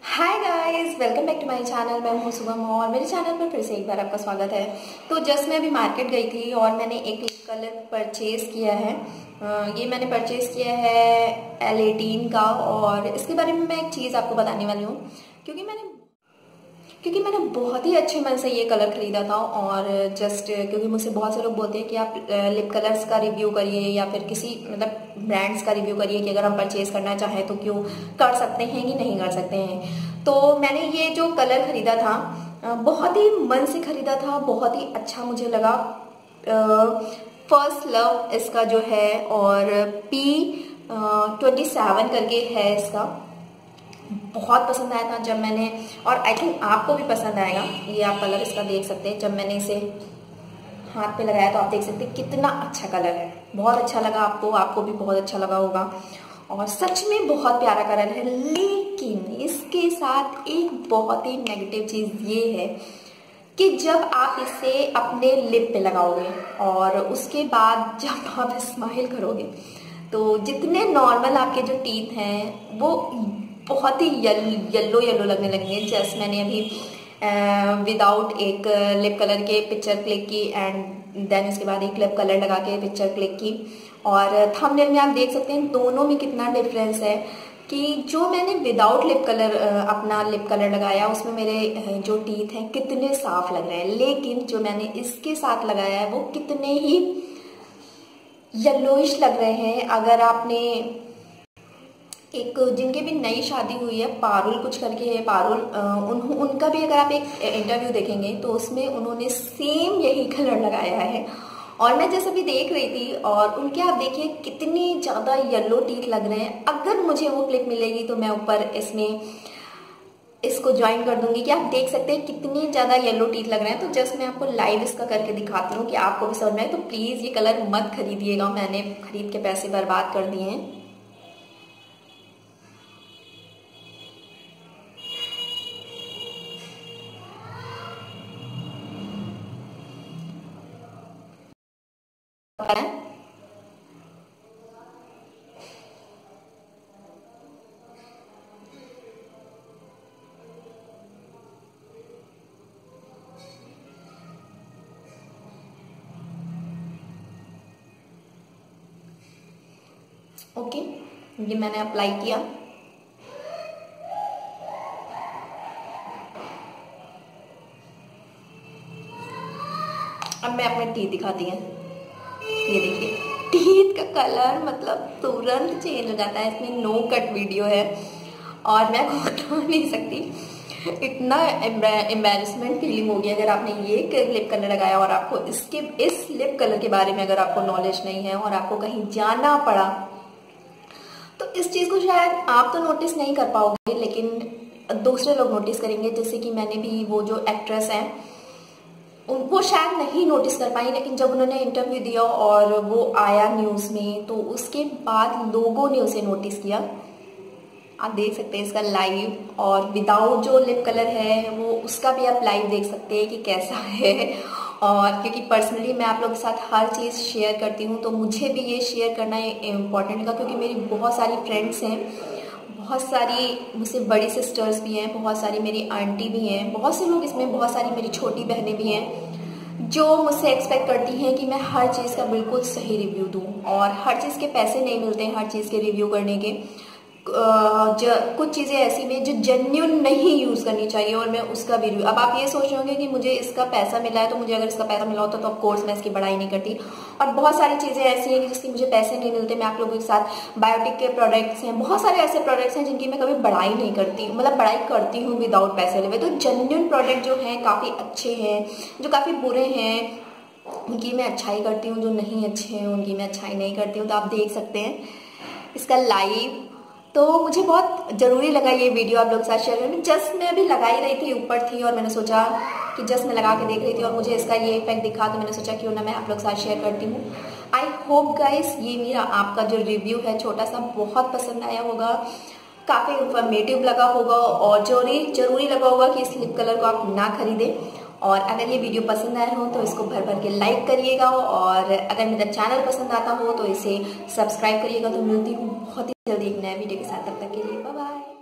Hi guys, welcome back to my channel. मैं हूँ शुभम और मेरे चैनल पर फिर से एक बार आपका स्वागत है। तो जस्ट मैं अभी मार्केट गई थी और मैंने एक लिप कलर परचेज किया है। ये मैंने परचेज किया है L18 का, और इसके बारे में मैं एक चीज़ आपको बताने वाली हूँ क्योंकि मैंने बहुत ही अच्छे मन से ये कलर खरीदा था। और जस्ट क्योंकि मुझसे बहुत से लोग बोलते हैं कि आप लिप कलर्स का रिव्यू करिए या फिर किसी ब्रांड्स का रिव्यू करिए कि अगर हम परचेज करना चाहें तो क्यों कर सकते हैं कि नहीं कर सकते हैं। तो मैंने ये जो कलर खरीदा था बहुत ही मन से खरीदा था, बहुत ही अच्छा मुझे लगा। फर्स्ट लव इसका जो है, और P27 करके है इसका। बहुत पसंद आया था जब मैंने, और आई थिंक आपको भी पसंद आएगा। ये आप कलर इसका देख सकते हैं, जब मैंने इसे हाथ पे लगाया तो आप देख सकते हैं कितना अच्छा कलर है। बहुत अच्छा लगा आपको भी बहुत अच्छा लगा होगा, और सच में बहुत प्यारा कलर है। लेकिन इसके साथ एक बहुत ही नेगेटिव चीज ये है कि जब आप इसे अपने लिप पे लगाओगे और उसके बाद जब आप स्माइल करोगे तो जितने नॉर्मल आपके जो टीथ हैं वो बहुत ही येलो येलो लगने लगेंगे। जस्ट मैंने अभी विदाउट एक लिप कलर के पिक्चर क्लिक की एंड देन उसके बाद एक लिप कलर लगा के पिक्चर क्लिक की, और थंबनेल में आप देख सकते हैं दोनों में कितना डिफरेंस है। कि जो मैंने विदाउट लिप कलर अपना लिप कलर लगाया उसमें मेरे जो टीथ हैं कितने साफ लग रहे हैं, लेकिन जो मैंने इसके साथ लगाया है वो कितने ही येलोइश लग रहे हैं। अगर आपने एक जिनके भी नई शादी हुई है, पारुल कुछ करके है, पारुल उनका भी अगर आप एक इंटरव्यू देखेंगे तो उसमें उन्होंने सेम यही कलर लगाया है। और मैं जैसे भी देख रही थी और उनके आप देखिए कितनी ज्यादा येलो टीथ लग रहे हैं। अगर मुझे वो क्लिप मिलेगी तो मैं ऊपर इसमें इसको ज्वाइन कर दूंगी कि आप देख सकते हैं कितनी ज्यादा येलो टीथ लग रहे हैं। तो जस्ट मैं आपको लाइव इसका करके दिखाती हूँ कि आपको भी समझ में आए। तो प्लीज ये कलर मत खरीदिएगा, मैंने खरीद के पैसे बर्बाद कर दिए हैं। ओके, ये मैंने अप्लाई किया। अब मैं अपने टीथ दिखाती हूँ। ये देखिए टीथ का कलर मतलब तुरंत चेंज हो जाता है। इसमें नो कट वीडियो है और मैं आपको बता नहीं सकती, इतना एम्बैरेसमेंट फीलिंग होगी अगर आपने ये लिप कलर लगाया और आपको इस लिप कलर के बारे में अगर आपको नॉलेज नहीं है और आपको कहीं जाना पड़ा तो इस चीज को शायद आप तो नोटिस नहीं कर पाओगे, लेकिन दूसरे लोग नोटिस करेंगे। जैसे कि मैंने भी वो जो एक्ट्रेस है वो शायद नहीं नोटिस कर पाई, लेकिन जब उन्होंने इंटरव्यू दिया और वो आया न्यूज में तो उसके बाद लोगों ने उसे नोटिस किया। आप देख सकते हैं इसका लाइव, और विदाउट जो लिप कलर है वो उसका भी आप लाइव देख सकते हैं कि कैसा है। और क्योंकि पर्सनली मैं आप लोगों के साथ हर चीज़ शेयर करती हूँ तो मुझे भी ये शेयर करना इम्पोर्टेंट लगा, क्योंकि मेरी बहुत सारी फ्रेंड्स हैं, बहुत सारी मुझसे बड़ी सिस्टर्स भी हैं, बहुत सारी मेरी आंटी भी हैं, बहुत से लोग इसमें, बहुत सारी मेरी छोटी बहनें भी हैं जो मुझसे एक्सपेक्ट करती हैं कि मैं हर चीज़ का बिल्कुल सही रिव्यू दूँ। और हर चीज़ के पैसे नहीं मिलते हैं हर चीज़ के रिव्यू करने के। कुछ चीजें ऐसी भी जो जेन्युइन नहीं यूज करनी चाहिए, और मैं उसका भी रिव्यू। अब आप ये सोच रहे होंगे कि मुझे इसका पैसा मिला है तो मुझे अगर इसका पैसा मिला होता तो ऑफकोर्स मैं इसकी बड़ाई नहीं करती। और बहुत सारी चीजें ऐसी हैं कि जिसकी मुझे पैसे नहीं मिलते। मैं आप लोगों के साथ बायोटिक के प्रोडक्ट्स हैं, बहुत सारे ऐसे प्रोडक्ट्स हैं जिनकी मैं कभी बड़ाई नहीं करती, मतलब बड़ाई करती हूँ विदाउट पैसे लेवे। तो जेन्युइन प्रोडक्ट जो है काफी अच्छे हैं, जो काफी बुरे हैं उनकी मैं अच्छाई करती हूँ, जो नहीं अच्छे हैं उनकी मैं अच्छाई नहीं करती हूँ। तो आप देख सकते हैं इसका लाइव। तो मुझे बहुत जरूरी लगा ये वीडियो आप लोग के साथ शेयर करना। जस्ट मैं अभी लगा ही रही थी, ऊपर थी और मैंने सोचा कि जस्ट मैं लगा के देख रही थी और मुझे इसका ये इफेक्ट दिखा तो मैंने सोचा क्यों ना मैं आप लोग के साथ शेयर करती हूँ। आई होप गाइस ये मेरा आपका जो रिव्यू है छोटा सा बहुत पसंद आया होगा, काफी इंफॉर्मेटिव लगा होगा, और जरूरी लगा होगा कि इस लिप कलर को आप ना खरीदें। और अगर ये वीडियो पसंद आया हो तो इसको भर भर के लाइक करिएगा, और अगर मेरा चैनल पसंद आता हो तो इसे सब्सक्राइब करिएगा। तो मिलती हूँ बहुत ही जल्दी एक नया वीडियो के साथ, तब तक के लिए बाय बाय।